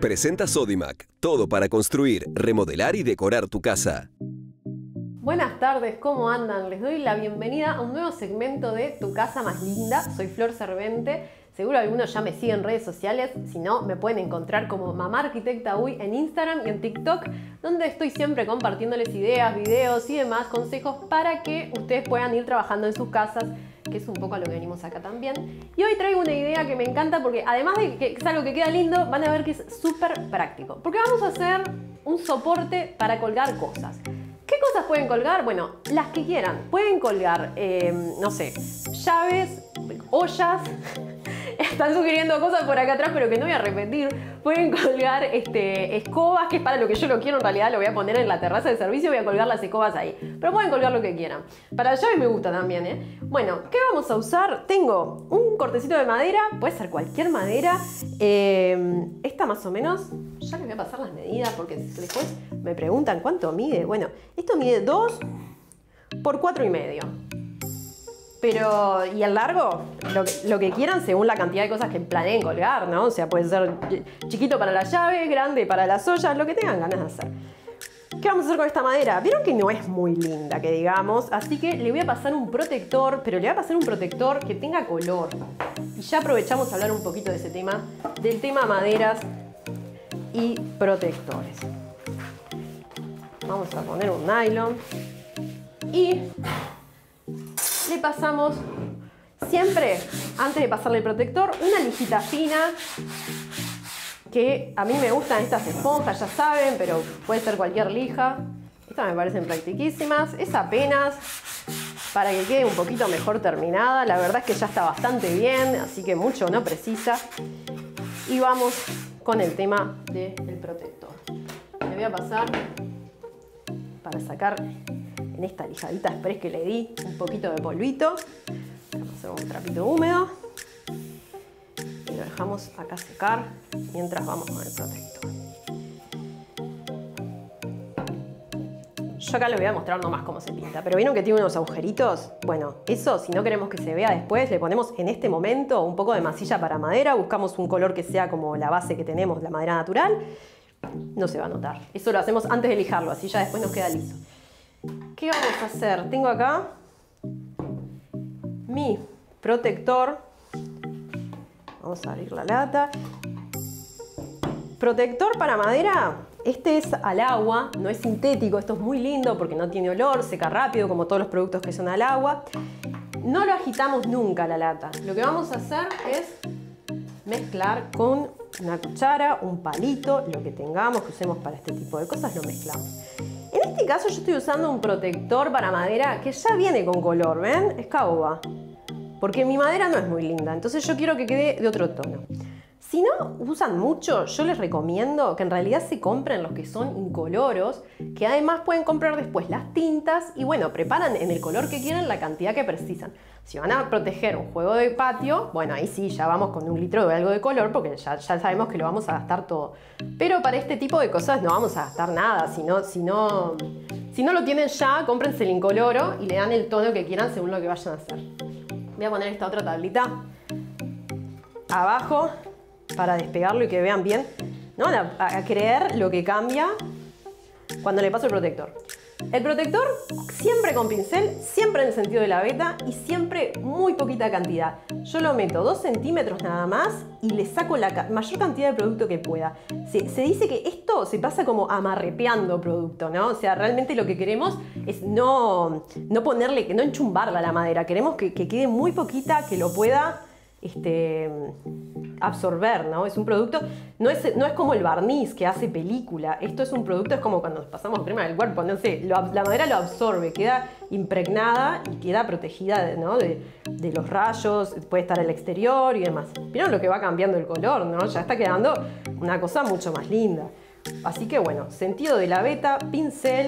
Presenta Sodimac, todo para construir, remodelar y decorar tu casa. Buenas tardes, ¿cómo andan? Les doy la bienvenida a un nuevo segmento de Tu Casa Más Linda. Soy Flor Servente. Seguro algunos ya me siguen en redes sociales. Si no, me pueden encontrar como Mamá Arquitecta Uy en Instagram y en TikTok, donde estoy siempre compartiéndoles ideas, videos y demás consejos para que ustedes puedan ir trabajando en sus casas, que es un poco a lo que venimos acá también. Y hoy traigo una idea que me encanta porque además de que es algo que queda lindo, van a ver que es súper práctico. Porque vamos a hacer un soporte para colgar cosas. ¿Qué cosas pueden colgar? Bueno, las que quieran. Pueden colgar, no sé, llaves, ollas. Están sugiriendo cosas por acá atrás, pero que no voy a repetir. Pueden colgar escobas, que es para lo que yo lo quiero. En realidad lo voy a poner en la terraza de servicio, voy a colgar las escobas ahí. Pero pueden colgar lo que quieran. Para las llaves me gusta también, ¿eh? Bueno, ¿qué vamos a usar? Tengo un cortecito de madera, puede ser cualquier madera. Esta más o menos, ya les voy a pasar las medidas porque después me preguntan cuánto mide. Bueno, esto mide 2 por 4,5. Pero, y el largo, lo que quieran según la cantidad de cosas que planeen colgar, ¿no? O sea, puede ser chiquito para la llave, grande para las ollas, lo que tengan ganas de hacer. ¿Qué vamos a hacer con esta madera? Vieron que no es muy linda, que digamos, así que le voy a pasar un protector, pero le voy a pasar un protector que tenga color. Y ya aprovechamos a hablar un poquito de ese tema, del tema maderas y protectores. Vamos a poner un nylon y le pasamos siempre, antes de pasarle el protector, una lijita fina, que a mí me gustan estas esponjas, ya saben, pero puede ser cualquier lija. Estas me parecen practiquísimas. Es apenas para que quede un poquito mejor terminada. La verdad es que ya está bastante bien, así que mucho no precisa. Y vamos con el tema del protector. Le voy a pasar para sacar en esta lijadita express que le di un poquito de polvito. Vamos a hacer un trapito húmedo y lo dejamos acá secar mientras vamos con el protector. Yo acá les voy a mostrar nomás cómo se pinta, pero vieron que tiene unos agujeritos. Bueno, eso, si no queremos que se vea después, le ponemos en este momento un poco de masilla para madera, buscamos un color que sea como la base que tenemos, la madera natural. No se va a notar. Eso lo hacemos antes de lijarlo, así ya después nos queda liso. ¿Qué vamos a hacer? Tengo acá mi protector. Vamos a abrir la lata. Protector para madera. Este es al agua, no es sintético. Esto es muy lindo porque no tiene olor, seca rápido como todos los productos que son al agua. No lo agitamos nunca la lata. Lo que vamos a hacer es mezclar con una cuchara, un palito, lo que tengamos, que usemos para este tipo de cosas, lo mezclamos. En este caso yo estoy usando un protector para madera que ya viene con color, ¿ven? Es caoba. Porque mi madera no es muy linda, entonces yo quiero que quede de otro tono. Si no usan mucho, yo les recomiendo que en realidad se compren los que son incoloros, que además pueden comprar después las tintas y bueno, preparan en el color que quieran la cantidad que precisan. Si van a proteger un juego de patio, bueno, ahí sí, ya vamos con 1 litro de algo de color porque ya sabemos que lo vamos a gastar todo. Pero para este tipo de cosas no vamos a gastar nada, si no lo tienen ya, cómprense el incoloro y le dan el tono que quieran según lo que vayan a hacer. Voy a poner esta otra tablita abajo para despegarlo y que vean bien. No van a creer lo que cambia cuando le paso el protector. El protector siempre con pincel, siempre en el sentido de la veta y siempre muy poquita cantidad. Yo lo meto 2 centímetros nada más y le saco la mayor cantidad de producto que pueda. Se dice que esto se pasa como amarrepeando producto, ¿no? O sea, realmente lo que queremos es no ponerle, no enchumbarla a la madera. Queremos que quede muy poquita, que lo pueda absorber, ¿no? Es un producto, no es como el barniz que hace película. Esto es un producto, es como cuando pasamos crema del cuerpo, no sé, la madera lo absorbe, queda impregnada y queda protegida, ¿no? de los rayos, puede estar al exterior y demás. ¿Vieron lo que va cambiando el color, no? Ya está quedando una cosa mucho más linda. Así que bueno, sentido de la veta, pincel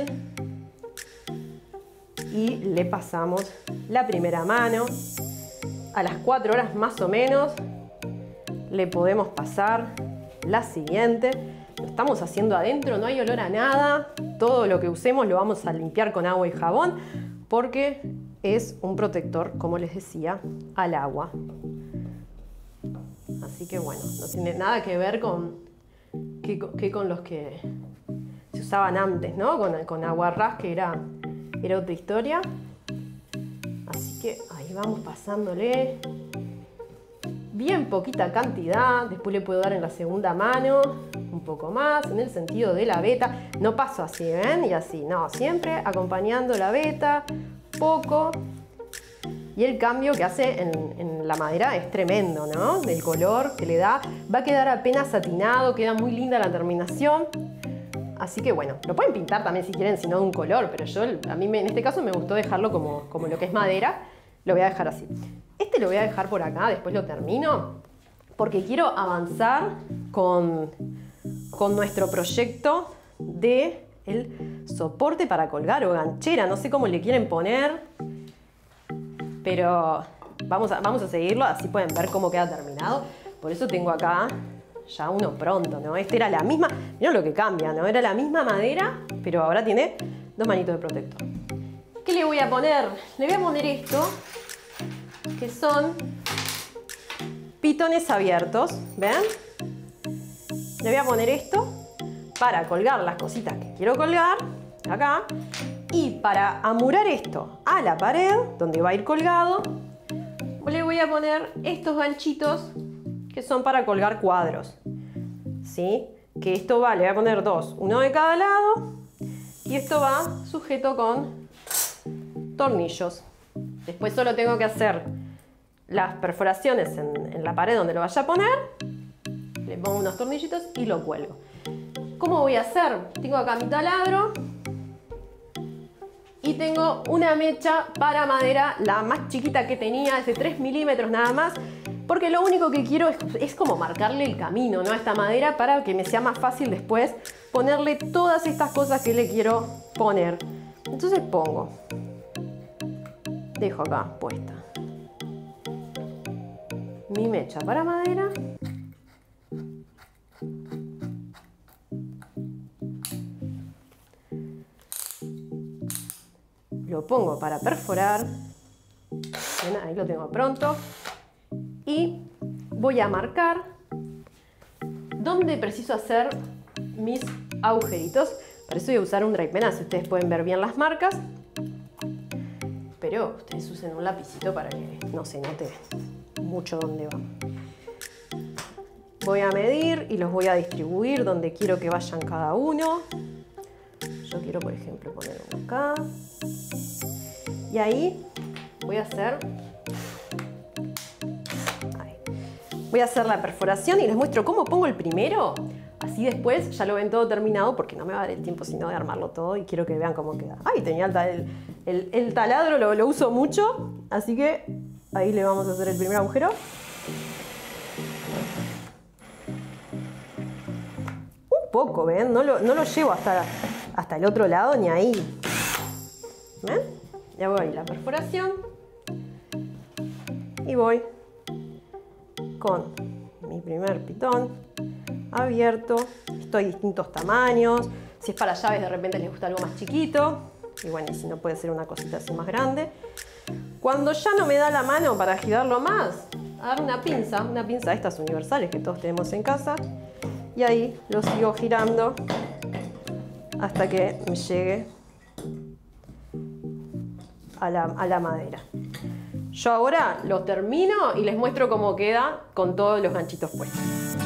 y le pasamos la primera mano. A las 4 horas más o menos le podemos pasar la siguiente. Lo estamos haciendo adentro, no hay olor a nada. Todo lo que usemos lo vamos a limpiar con agua y jabón porque es un protector, como les decía, al agua. Así que bueno, no tiene nada que ver con que con los que se usaban antes, ¿no? Con aguarrás, que era otra historia. Así que ahí vamos pasándole bien poquita cantidad. Después le puedo dar en la segunda mano un poco más, en el sentido de la veta. No paso así, ¿ven? Y así, no, siempre acompañando la veta, poco. Y el cambio que hace en la madera es tremendo, ¿no? El color que le da. Va a quedar apenas satinado, queda muy linda la terminación. Así que bueno, lo pueden pintar también si quieren, si no de un color, pero a mí en este caso me gustó dejarlo como lo que es madera. Lo voy a dejar así. Este lo voy a dejar por acá, después lo termino, porque quiero avanzar con nuestro proyecto de el soporte para colgar o ganchera. No sé cómo le quieren poner, pero vamos a seguirlo, así pueden ver cómo queda terminado. Por eso tengo acá ya uno pronto, ¿no? Este era la misma, miren lo que cambia, ¿no? Era la misma madera, pero ahora tiene 2 manitos de protector. ¿Qué le voy a poner? Le voy a poner esto, que son pitones abiertos, ¿ven? Le voy a poner esto para colgar las cositas que quiero colgar, acá. Y para amurar esto a la pared, donde va a ir colgado, le voy a poner estos ganchitos que son para colgar cuadros, ¿sí? Que esto va, le voy a poner 2, uno de cada lado, y esto va sujeto con tornillos. Después solo tengo que hacer las perforaciones en la pared donde lo vaya a poner, le pongo unos tornillitos y lo cuelgo. ¿Cómo voy a hacer? Tengo acá mi taladro y tengo una mecha para madera, la más chiquita que tenía, es de 3 milímetros nada más, porque lo único que quiero es como marcarle el camino, ¿no? A esta madera, para que me sea más fácil después ponerle todas estas cosas que le quiero poner. Entonces dejo acá puesta mi mecha para madera. Lo pongo para perforar. Bien, ahí lo tengo pronto. Y voy a marcar dónde preciso hacer mis agujeritos. Para eso voy a usar un dry pen, así ustedes pueden ver bien las marcas. Pero ustedes usen un lapicito para que no se note mucho dónde va. Voy a medir y los voy a distribuir donde quiero que vayan cada uno. Yo quiero, por ejemplo, poner uno acá. Y ahí voy a hacer la perforación y les muestro cómo pongo el primero. Así después ya lo ven todo terminado, porque no me va a dar el tiempo sino de armarlo todo y quiero que vean cómo queda. Ay, tenía el taladro, lo uso mucho, así que ahí le vamos a hacer el primer agujero. Un poco, ¿ven? No lo llevo hasta el otro lado ni ahí. ¿Ven? Ya voy a la perforación y voy con mi primer pitón abierto. Esto hay distintos tamaños. Si es para llaves, de repente les gusta algo más chiquito. Y bueno, y si no, puede ser una cosita así más grande. Cuando ya no me da la mano para girarlo más, agarro una pinza de estas universales que todos tenemos en casa. Y ahí lo sigo girando hasta que me llegue a la madera. Yo ahora lo termino y les muestro cómo queda con todos los ganchitos puestos.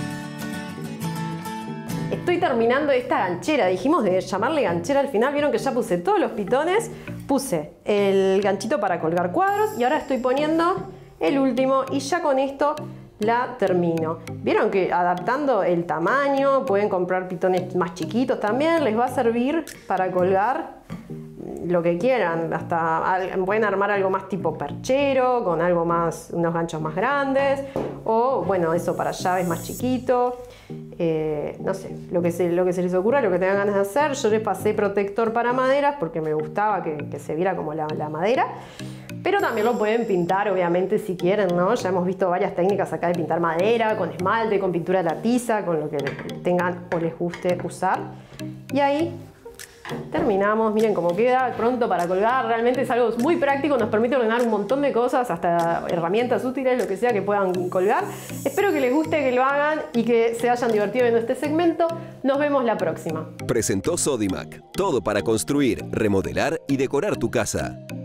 Estoy terminando esta ganchera, dijimos de llamarle ganchera al final. Vieron que ya puse todos los pitones, puse el ganchito para colgar cuadros y ahora estoy poniendo el último y ya con esto la termino. Vieron que adaptando el tamaño, pueden comprar pitones más chiquitos también, les va a servir para colgar lo que quieran. Hasta pueden armar algo más tipo perchero, con algo más, unos ganchos más grandes, o bueno, eso para llaves más chiquito. No sé, lo que se les ocurra, lo que tengan ganas de hacer. Yo les pasé protector para maderas porque me gustaba que se viera como la madera. Pero también lo pueden pintar, obviamente, si quieren, ¿no? Ya hemos visto varias técnicas acá de pintar madera, con esmalte, con pintura de la tiza, con lo que tengan o les guste usar. Y ahí Terminamos, miren cómo queda, pronto para colgar. Realmente es algo muy práctico, nos permite ordenar un montón de cosas, hasta herramientas útiles, lo que sea que puedan colgar. Espero que les guste, que lo hagan y que se hayan divertido viendo este segmento. Nos vemos la próxima. Presentó Sodimac. Todo para construir, remodelar y decorar tu casa.